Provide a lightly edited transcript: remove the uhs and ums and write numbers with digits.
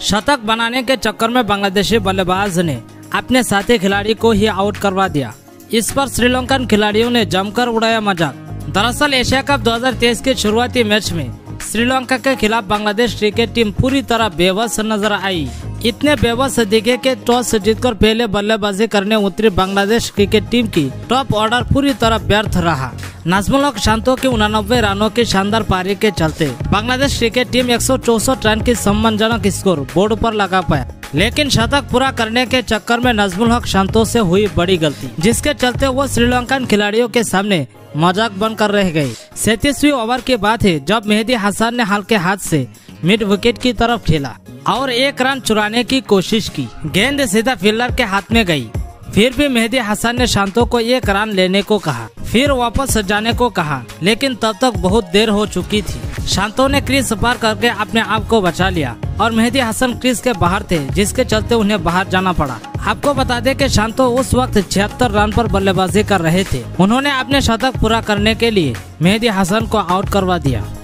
शतक बनाने के चक्कर में बांग्लादेशी बल्लेबाज ने अपने साथी खिलाड़ी को ही आउट करवा दिया। इस पर श्रीलंकन खिलाड़ियों ने जमकर उड़ाया मजाक। दरअसल एशिया कप 2023 के शुरुआती मैच में श्रीलंका के खिलाफ बांग्लादेश क्रिकेट टीम पूरी तरह बेबस नजर आई। इतने बेबस दिखे कि टॉस जीतकर पहले बल्लेबाजी करने उतरी बांग्लादेश क्रिकेट टीम की टॉप ऑर्डर पूरी तरह व्यर्थ रहा। नाज़मुल हक शांतो की 89 रनों की शानदार पारी के चलते बांग्लादेश क्रिकेट टीम 164 रन की सम्मानजनक स्कोर बोर्ड पर लगा पाया, लेकिन शतक पूरा करने के चक्कर में नाज़मुल हक शांतो से हुई बड़ी गलती, जिसके चलते वो श्रीलंकन खिलाड़ियों के सामने मजाक बनकर रह गई। 37वीं ओवर की बात है जब मेहदी हसन ने हल्के हाथ से मिड विकेट की तरफ खेला और एक रन चुराने की कोशिश की। गेंद सीधा फील्डर के हाथ में गई। फिर भी मेहदी हसन ने शांतो को एक रन लेने को कहा, फिर वापस जाने को कहा, लेकिन तब तक बहुत देर हो चुकी थी। शांतो ने क्रीज पार करके अपने आप को बचा लिया और मेहदी हसन क्रीज के बाहर थे, जिसके चलते उन्हें बाहर जाना पड़ा। आपको बता दें कि शांतो उस वक्त 76 रन पर बल्लेबाजी कर रहे थे। उन्होंने अपने शतक पूरा करने के लिए मेहदी हसन को आउट करवा दिया।